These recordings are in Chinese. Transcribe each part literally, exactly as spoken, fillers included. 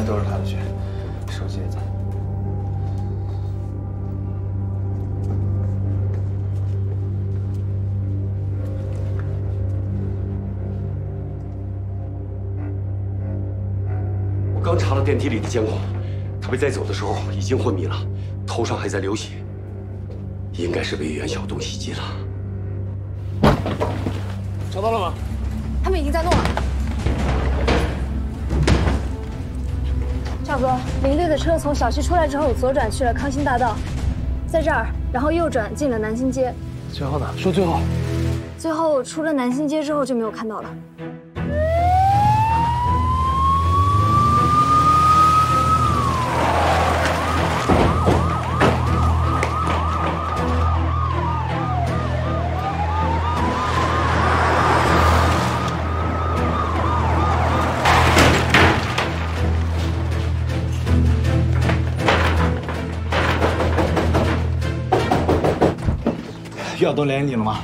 都是他的血，手机也在。 我刚查了电梯里的监控，他被带走的时候已经昏迷了，头上还在流血，应该是被袁晓东袭击了。 找到了吗？ 他们已经在弄了。赵哥，林队的车从小区出来之后，左转去了康欣大道，在这儿，然后右转进了南新街。 最后呢？说最后。 最后出了南新街之后就没有看到了。 于晓东联系你了吗？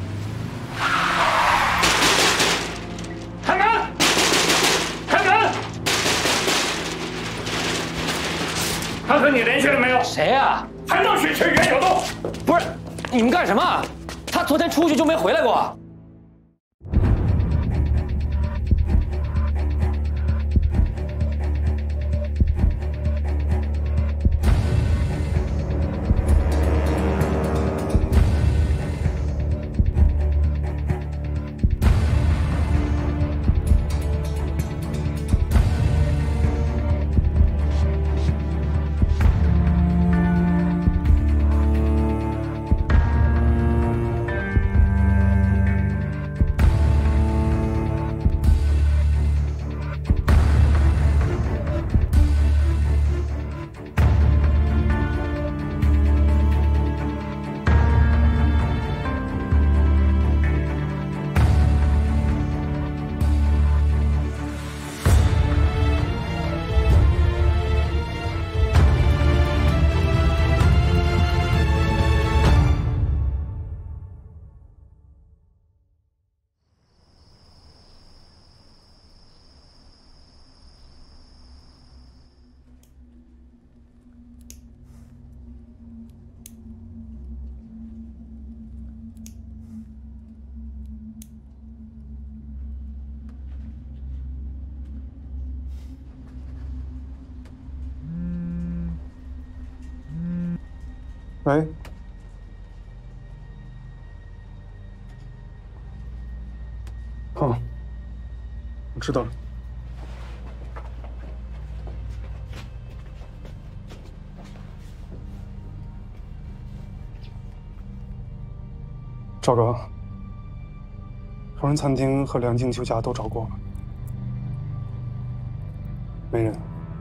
开门！开门！他和你联系了没有？ 谁呀？ 还能去吃袁晓东？ 不是，你们干什么？他昨天出去就没回来过。 喂，好，我知道了。赵哥，同仁餐厅和梁静秋家都找过了，没人。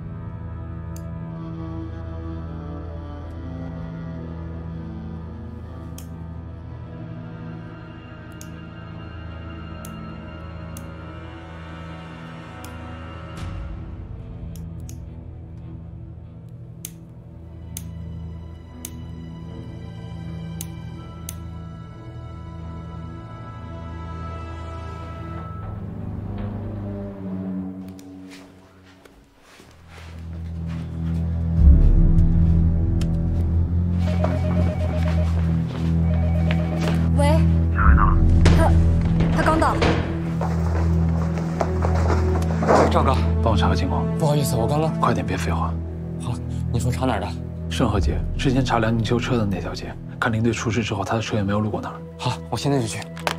赵哥， 帮我查个情况。 不好意思，我刚刚快点，别废话。 好，你说查哪儿的？ 盛和街，之前查梁静秋车的那条街，看林队出事之后，他的车也没有路过那儿。 好，我现在就去。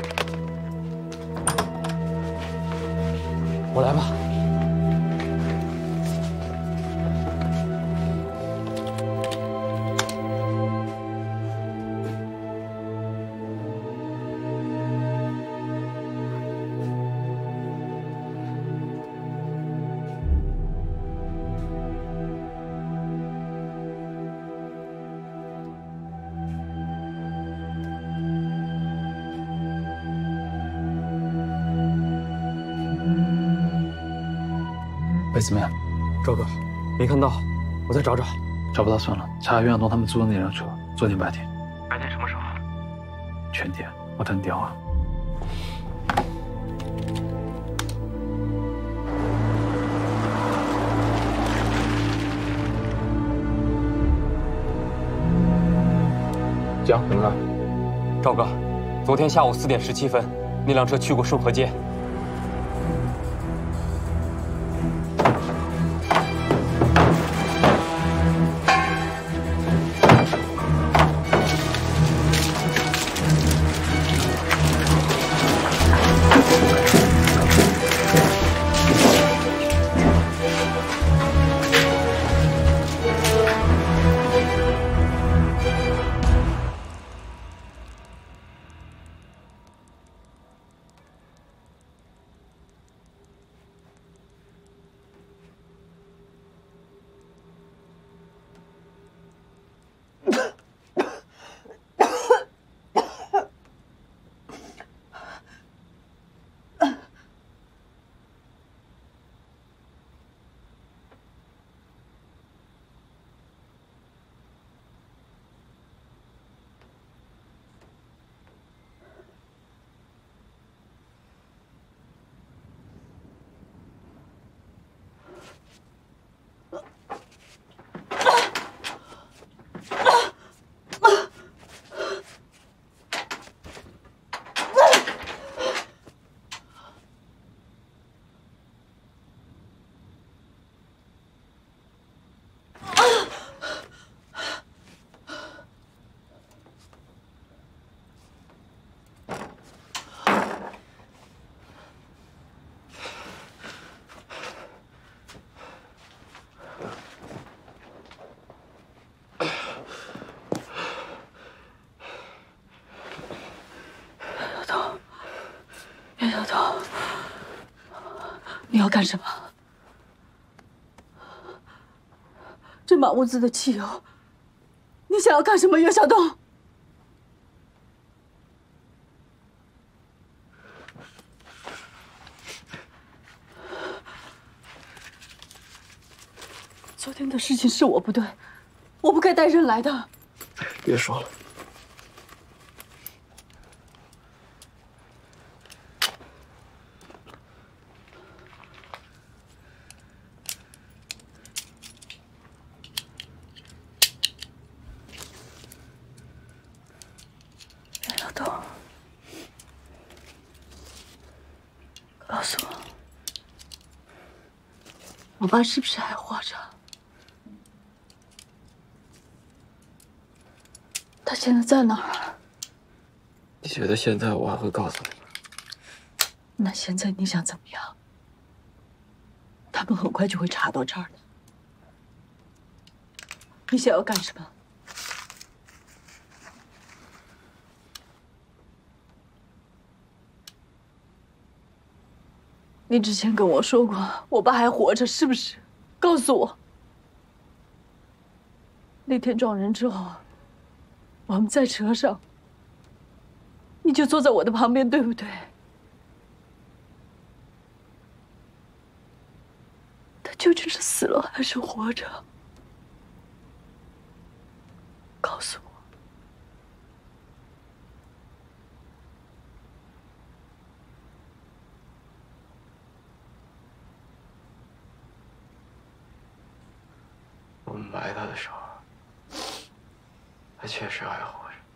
我来吧。 喂，怎么样？ 赵哥，没看到，我再找找。 找不到算了，查袁晓东他们租的那辆车，昨天白天。 白天什么时候？ 全天，我等你电话。 讲怎么了？ 赵哥，昨天下午四点十七分，那辆车去过顺河街。 袁小东，你要干什么？这满屋子的汽油，你想要干什么，袁小东？昨天的事情是我不对，我不该带人来的。 别说了。 告诉我，我爸是不是还活着？他现在在哪儿？ 你觉得现在我还会告诉你吗？ 那现在你想怎么样？他们很快就会查到这儿的。你想要干什么？ 你之前跟我说过，我爸还活着，是不是？告诉我。那天撞人之后，我们在车上，你就坐在我的旁边，对不对？他究竟是死了还是活着？告诉我。 我们埋他的时候，他确实还活着。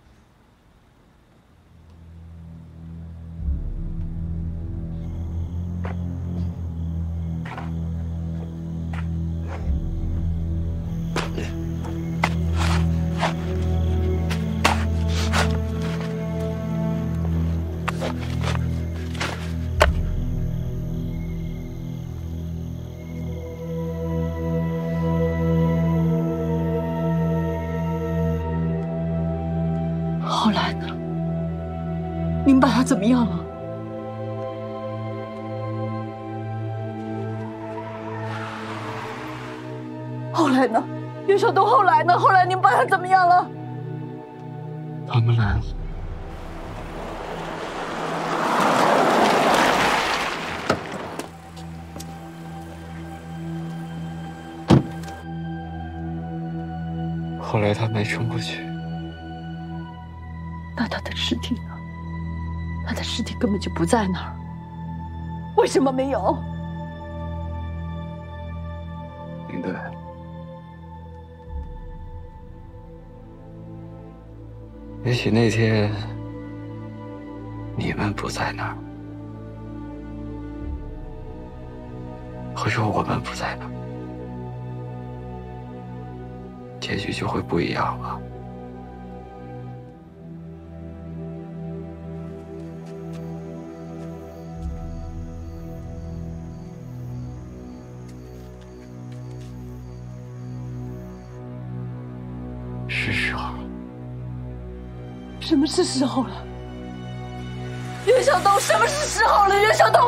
后来呢？您把他怎么样了？后来呢？袁晓东后来呢？后来您把他怎么样了？ 他们来了。后来他没冲过去。 那他的尸体呢？他的尸体根本就不在那儿，为什么没有？ 林队， 也许那天你们不在那儿，或者我们不在那儿，结局就会不一样了。是时候。 什么是时候了？袁晓东，什么是时候了？袁晓东，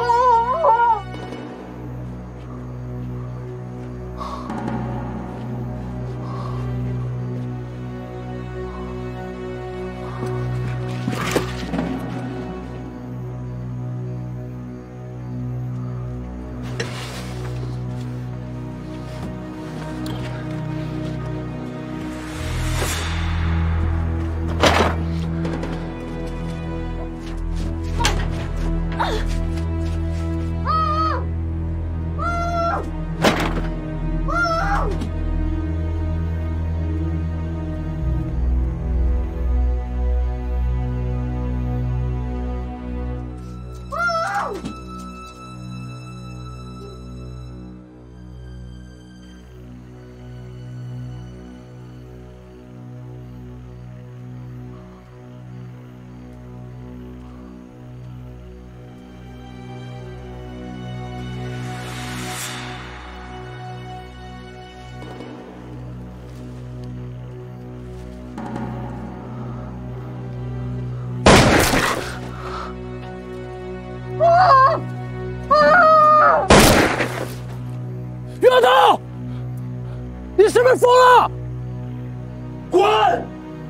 袁晓东，你是不是疯了？滚！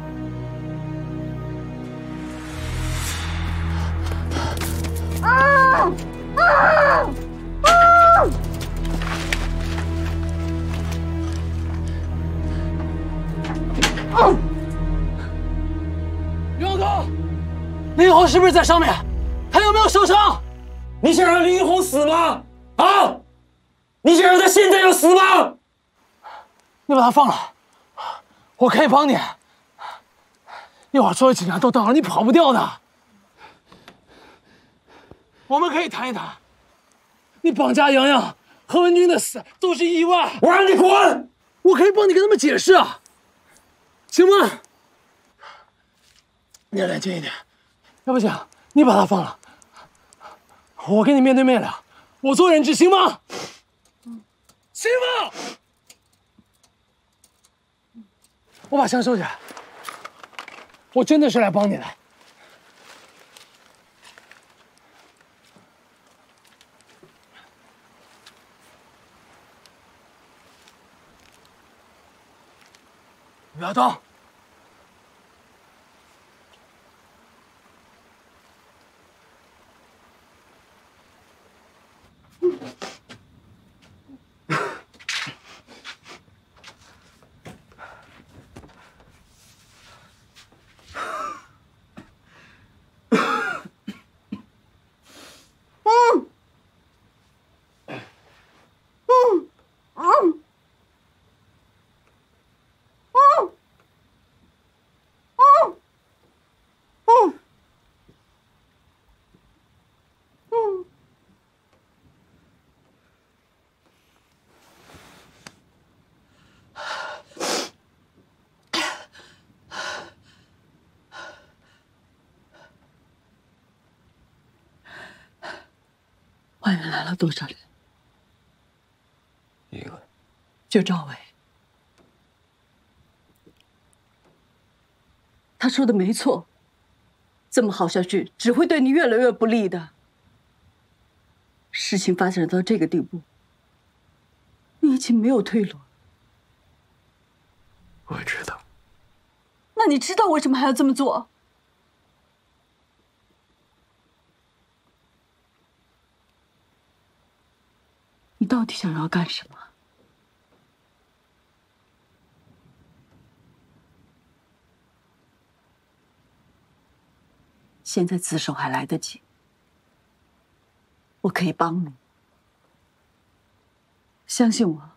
啊啊啊！袁晓东，林一红是不是在上面？他有没有受伤？你想让林一红死吗？啊！ 你想让他现在要死吗？你把他放了，我可以帮你。一会儿所有警察都到了，你跑不掉的。我们可以谈一谈。你绑架洋洋、何文军的死都是意外。我让你滚！我可以帮你跟他们解释啊，行吗？你冷静一点，要不行，你把他放了，我跟你面对面聊，我做人质，行吗？ 行吗？我把枪收起来，我真的是来帮你的。不要动！ 外面来了多少人？ 一个， 就赵伟。他说的没错，这么好下去只会对你越来越不利的。事情发展到这个地步，你已经没有退路。 我知道。 那你知道为什么还要这么做？你到底想要干什么？现在自首还来得及，我可以帮你。相信我。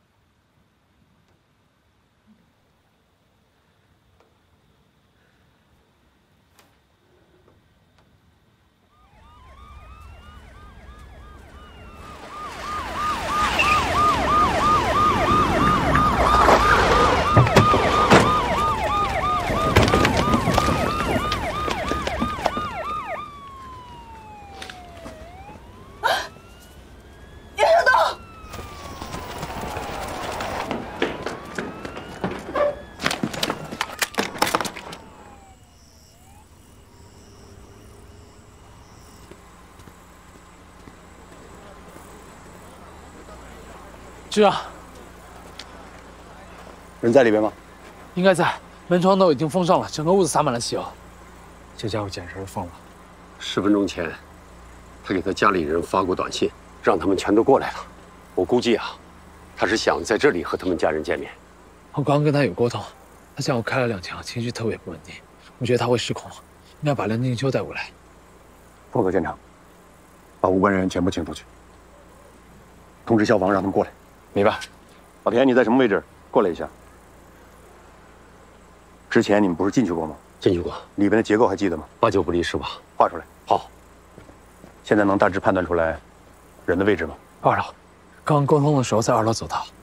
局长， 人在里边吗？ 应该在，门窗都已经封上了，整个屋子洒满了汽油。这家伙简直是疯了。 十分钟前，他给他家里人发过短信，让他们全都过来了。我估计啊，他是想在这里和他们家人见面。 我刚刚跟他有沟通，他向我开了两枪，情绪特别不稳定，我觉得他会失控，应该把梁静秋带过来。 负责现场，把无关人员全部请出去。通知消防让他们过来。 明白。 老田，你在什么位置？过来一下。之前你们不是进去过吗？ 进去过。 里边的结构还记得吗？ 八九不离十吧。 画出来。 好。 现在能大致判断出来人的位置吗？ 二楼，刚刚沟通的时候在二楼走道。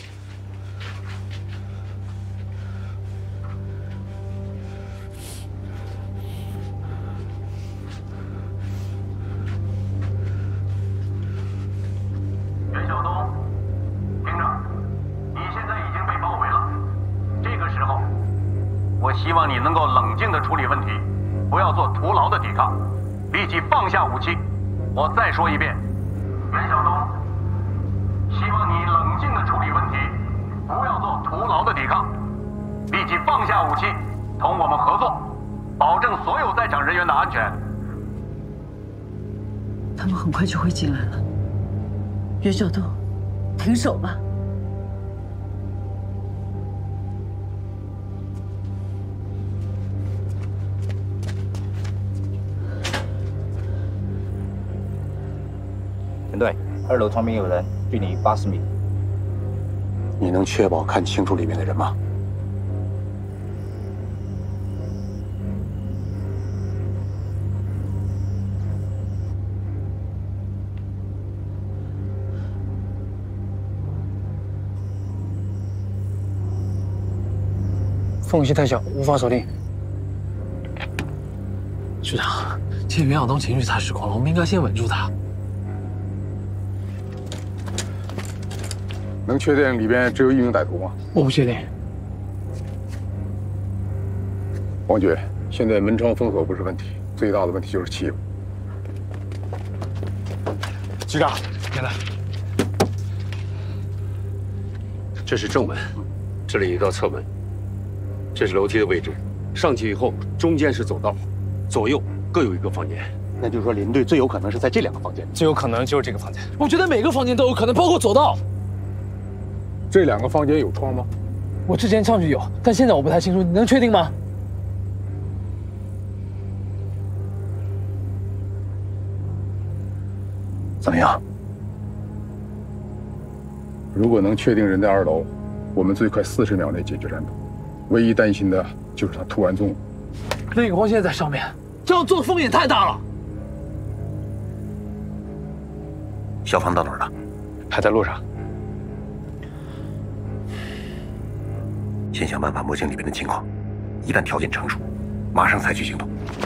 袁晓东，听着，你现在已经被包围了。这个时候，我希望你能够冷静地处理问题，不要做徒劳的抵抗，立即放下武器。我再说一遍，袁晓东，希望你冷静地处理问题，不要做徒劳的抵抗，立即放下武器，同我们合作，保证所有在场人员的安全。 他们很快就会进来了。袁晓东，停手吧。 陈队，二楼窗边有人，距你八十米。 你能确保看清楚里面的人吗？ 缝隙太小，无法锁定。 局长，现在袁晓东情绪太失控了，我们应该先稳住他。 能确定里边只有一名歹徒吗？ 我不确定。 王局，现在门窗封锁不是问题，最大的问题就是气味。 局长， 进来。 这是正门，这里一道侧门。这是楼梯的位置，上去以后中间是走道，左右各有一个房间。 那就是说，林队最有可能是在这两个房间。 最有可能就是这个房间。 我觉得每个房间都有可能，包括走道。 这两个房间有窗吗？ 我之前上去有，但现在我不太清楚，你能确定吗？ 怎么样？ 如果能确定人在二楼，我们最快四十秒内解决战斗。唯一担心的就是他突然纵火。 那个光线在上面，这样做的风险太大了。 消防到哪儿了？ 还在路上。 先想办法摸清里面的情况，一旦条件成熟，马上采取行动。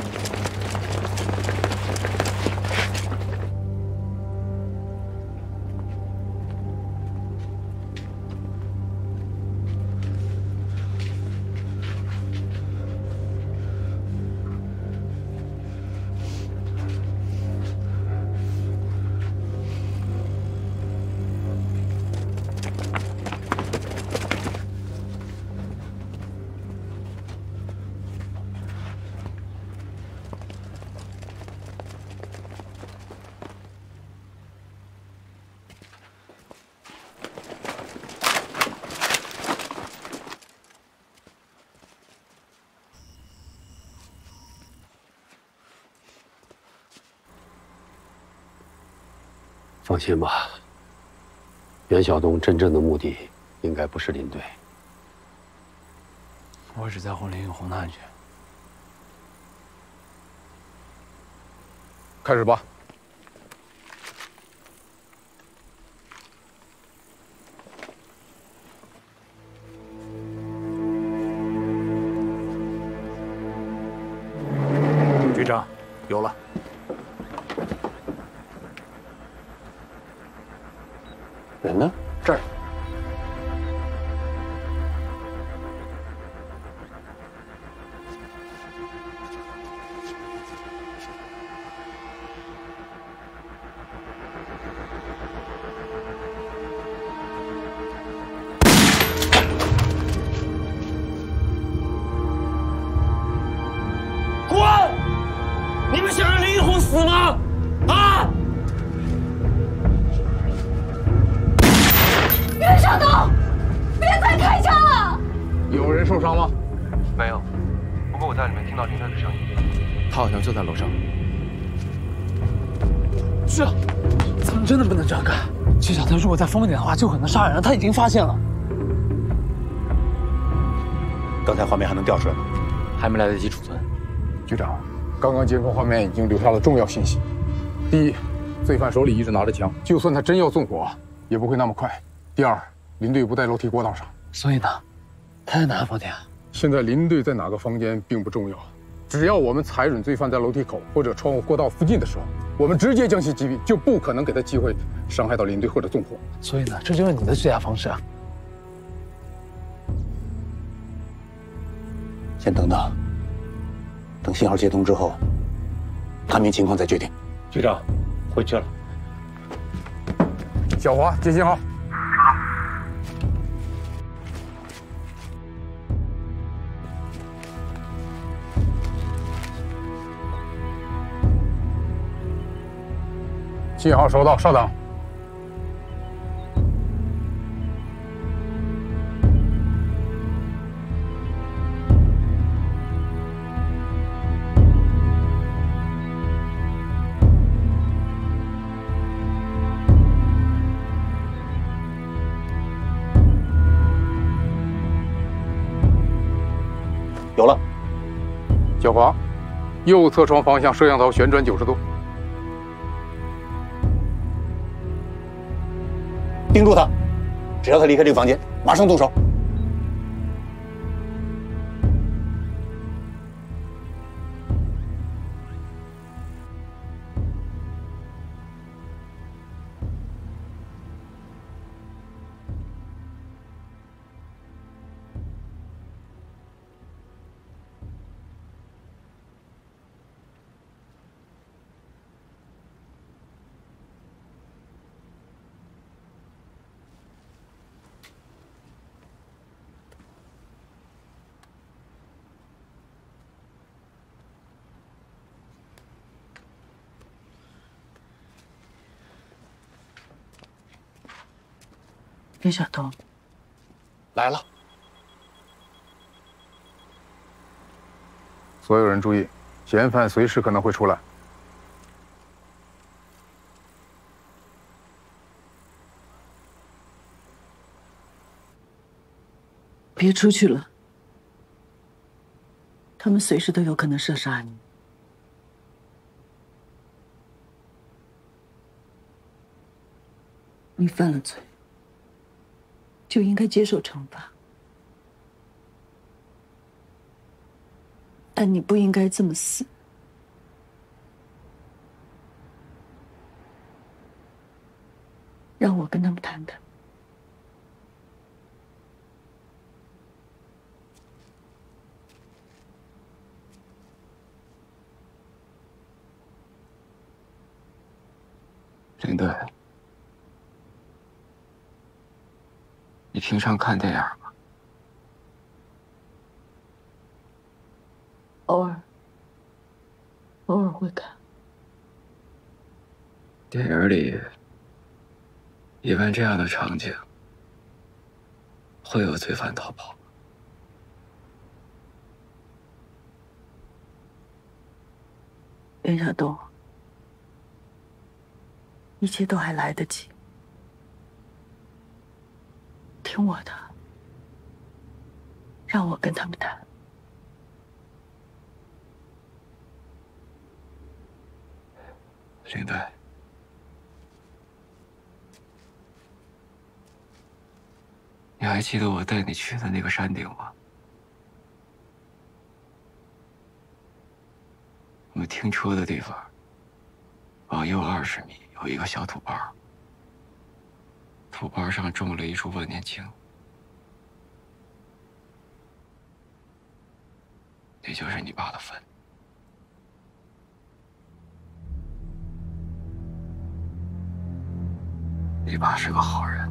放心吧，袁晓东真正的目的应该不是林队。 我只在乎林永红的安全。 开始吧。 局长，有了。 人呢？ 这儿。 有人受伤吗？ 没有，不过我在里面听到林队的声音，他好像就在楼上。 是啊，咱们真的不能这样干。局长，他如果再疯一点的话，就可能杀人了。他已经发现了。 刚才画面还能调出来吗？ 还没来得及储存。 局长，刚刚监控画面已经留下了重要信息。第一，罪犯手里一直拿着枪，就算他真要纵火，也不会那么快。第二，林队不在楼梯过道上， 所以呢，他在哪个房间啊？ 现在林队在哪个房间并不重要，只要我们踩准罪犯在楼梯口或者窗户过道附近的时候，我们直接将其击毙，就不可能给他机会伤害到林队或者纵火。 所以呢，这就是你的最佳方式啊。 先等等，等信号接通之后，探明情况再决定。 局长，回去了。 小华接信号。信号收到，稍等。 有了， 小华，右侧窗方向摄像头旋转九十度， 盯住他，只要他离开这个房间，马上动手。 林晓东， 来了。 所有人注意，嫌犯随时可能会出来。 别出去了，他们随时都有可能射杀你。你犯了罪，就应该接受惩罚，但你不应该这么死。让我跟他们谈谈。 林队，你平常看电影吗？ 偶尔，偶尔会看。 电影里，一般这样的场景会有罪犯逃跑。 袁晓东，一切都还来得及。听我的，让我跟他们谈。 林队，你还记得我带你去的那个山顶吗？我们停车的地方，往右二十米有一个小土包，土包上种了一株万年青，那就是你爸的坟。你爸是个好人。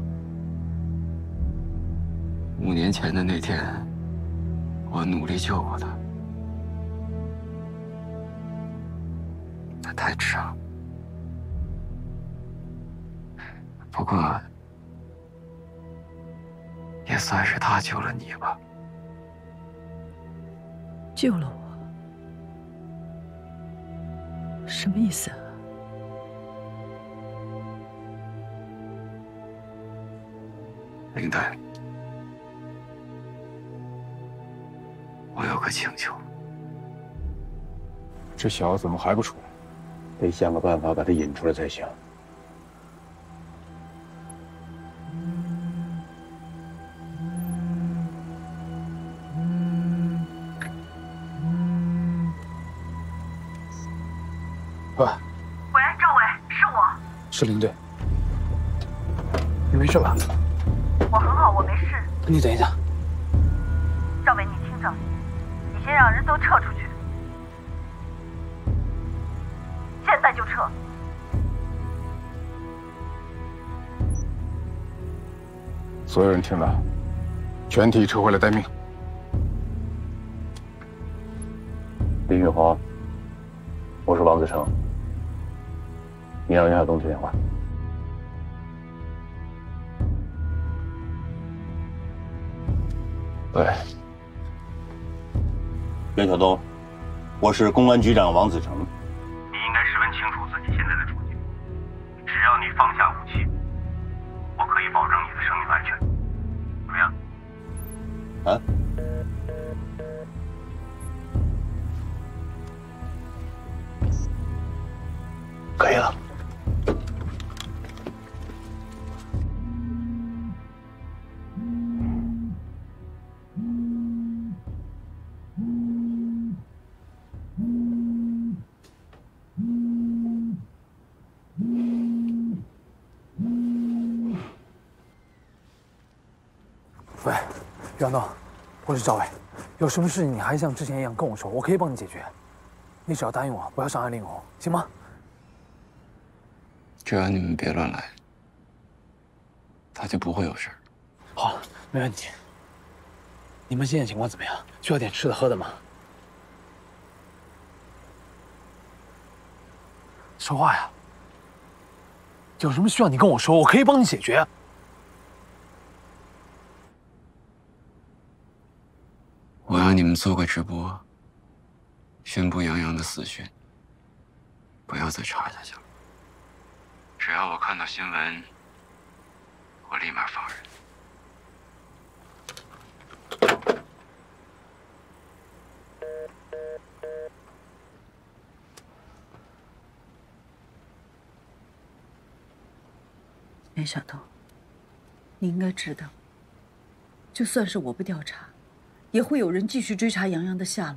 五年前的那天，我努力救过他，他太迟了。不过，也算是他救了你吧。 救了我，什么意思啊？ 林黛，我有个请求。 这小子怎么还不出来？ 得想个办法把他引出来才行。 喂， 喂，赵伟，是我。 是林队，你没事吧？ 我很好，我没事。 你等一下。 赵伟，你听着，你先让人都撤出去，现在就撤。 所有人听了，全体撤回来待命。 林宇华，我是王子成，你让袁晓东接电话。 喂，袁晓东，我是公安局长王子成。 你应该十分清楚自己现在的处境。只要你放下武器，我可以保证你的生命安全。怎么样？ 啊？ 可以了。 喂，袁东，我是赵伟，有什么事你还像之前一样跟我说，我可以帮你解决。你只要答应我，不要伤害令狐，行吗？ 只要你们别乱来，他就不会有事儿。 好，没问题。你们现在情况怎么样？需要点吃的喝的吗？说话呀！有什么需要你跟我说，我可以帮你解决。 我让你们做个直播，宣布杨洋的死讯，不要再查下去了。只要我看到新闻，我立马放人。 袁晓东，你应该知道，就算是我不调查，也会有人继续追查杨洋的下落。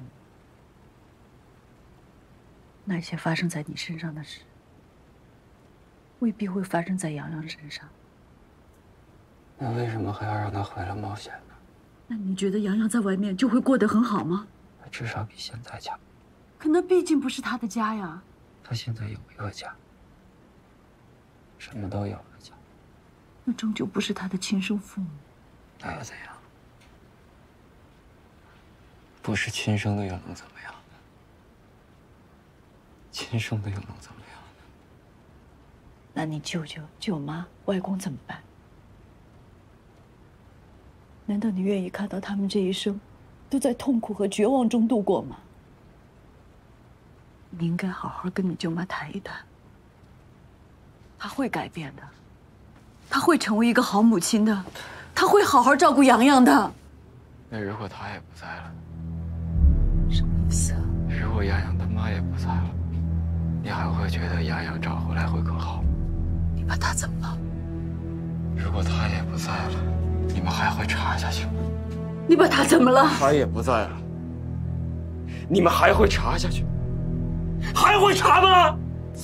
那些发生在你身上的事，未必会发生在杨洋身上。 那为什么还要让他回来冒险呢？ 那你觉得杨洋在外面就会过得很好吗？ 他至少比现在强。 可那毕竟不是他的家呀。 他现在有一个家，什么都有了家。 那终究不是他的亲生父母。 那又怎样？不是亲生的又能怎么样呢？亲生的又能怎么样呢？ 那你舅舅、舅妈、外公怎么办？难道你愿意看到他们这一生都在痛苦和绝望中度过吗？你应该好好跟你舅妈谈一谈，她会改变的，她会成为一个好母亲的，她会好好照顾洋洋的。 那如果他也不在了？ 什么意思啊？ 如果洋洋他妈也不在了，你还会觉得洋洋找回来会更好吗？ 你把他怎么了？ 如果他也不在了，你们还会查下去吗？ 你把他怎么了？ 他也不在了，你们还会查下去？还会查吗？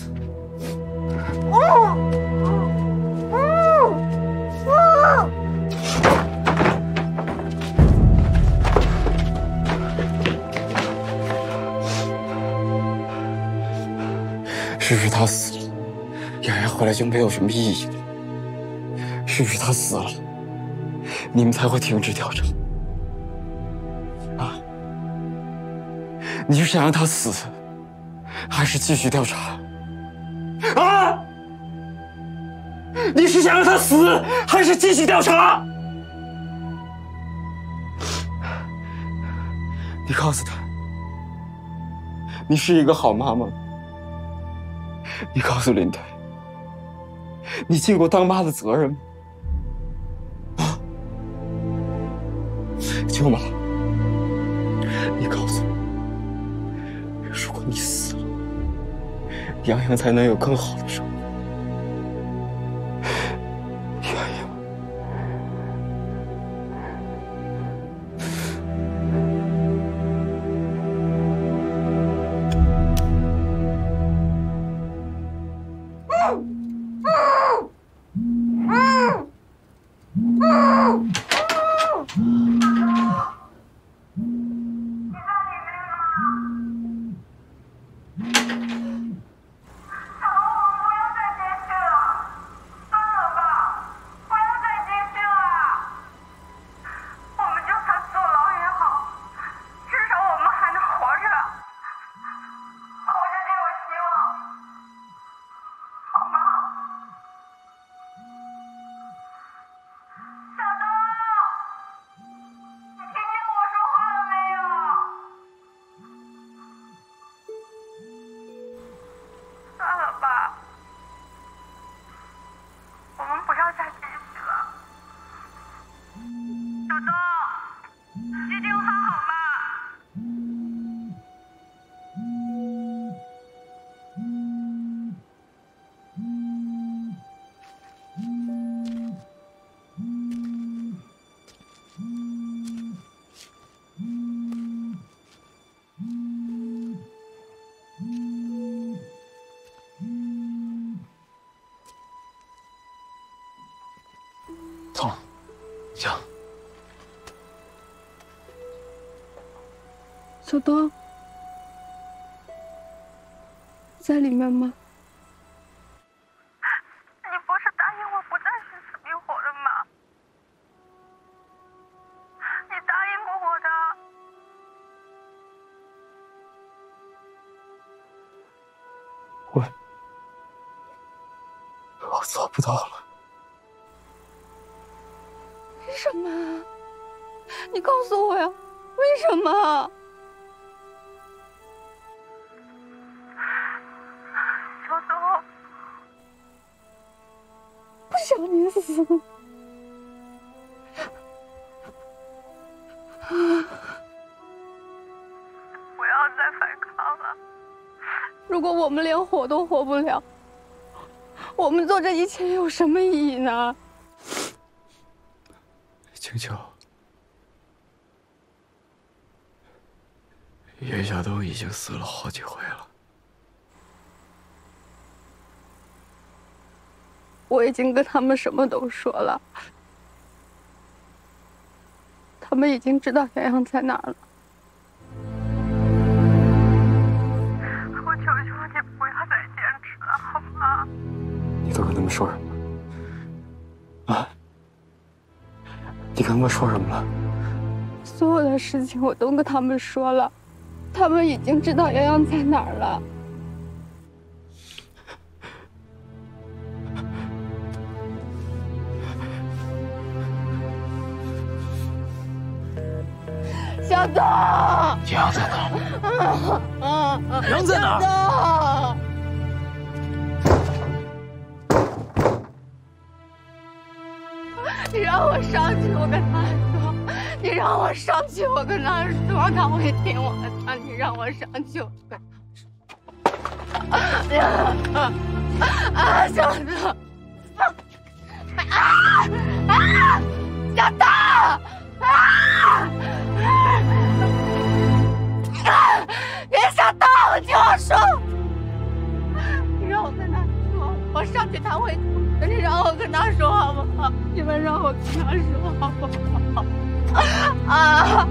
是不是他死了，洋洋回来就没有什么意义了？是不是他死了，你们才会停止调查？啊？你是想让他死，还是继续调查？啊？你是想让他死，还是继续调查？你告诉他， 你是一个好妈妈。你告诉林队，你尽过当妈的责任吗？啊，舅妈，你告诉我，如果你死了，洋洋才能有更好的生活。 走，行。 小东，在里面吗？ 你不是答应我不再是死逼活的吗？你答应过我的。 我，我做不到了。 为什么？你告诉我呀，为什么？ 小东， 不想你死。 不要再反抗了。 如果我们连活都活不了，我们做这一切有什么意义呢？ 青秋，叶晓东已经死了好几回了。 我已经跟他们什么都说了，他们已经知道洋洋在哪儿了。 我求求你不要再坚持了，好吗？ 你都跟他们说什么？啊？ 你跟他们说什么了？ 所有的事情我都跟他们说了，他们已经知道洋洋在哪儿了。小东， 洋在哪儿？洋在哪儿？ 你让我上去，我跟他说；你让我上去，我跟他说，他会听我的。你让我上去，我跟他说。啊，小东！啊啊！小东！啊！别小东，你听我说，你让我跟他说，我上去他会听。 你让我跟他说好不好？你们让我跟他说好不好？啊！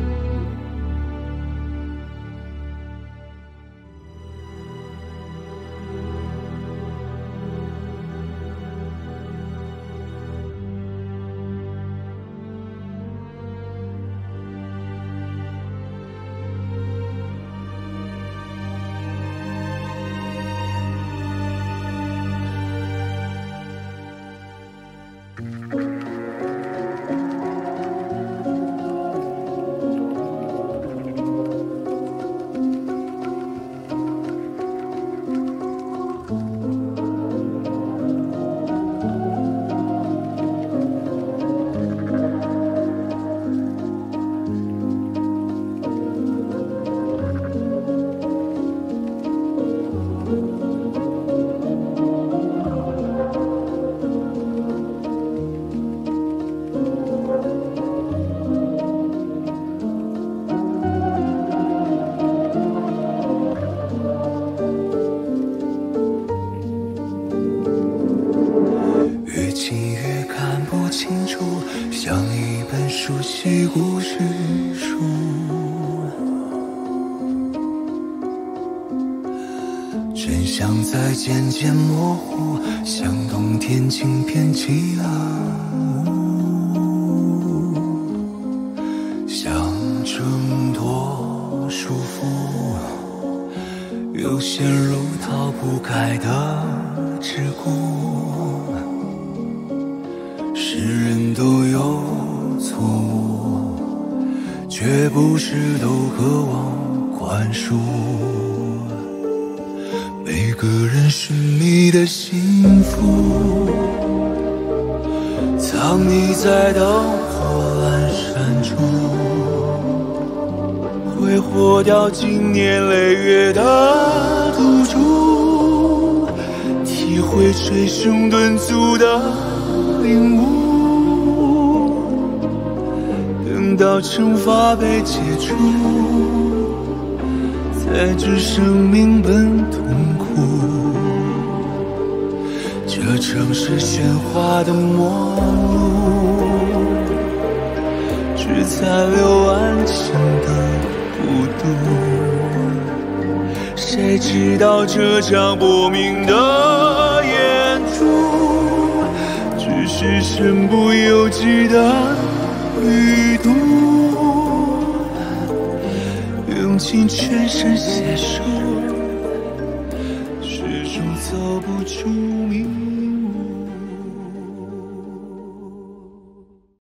不是输。真相在渐渐模糊，像冬天镜片起了雾，想挣脱束缚，又陷入逃不开的桎梏。是人都有错误，却不是都渴望宽恕。每个人寻觅的幸福，藏匿在灯火阑珊处，挥霍掉经年累月的赌注，体会捶胸顿足的领悟。等到惩罚被解除，才知生命本痛苦。这城市喧哗的陌路，只残留安静的孤独。谁知道这场薄命的演出，只是身不由己的旅途，用尽全身解数，始终走不出迷。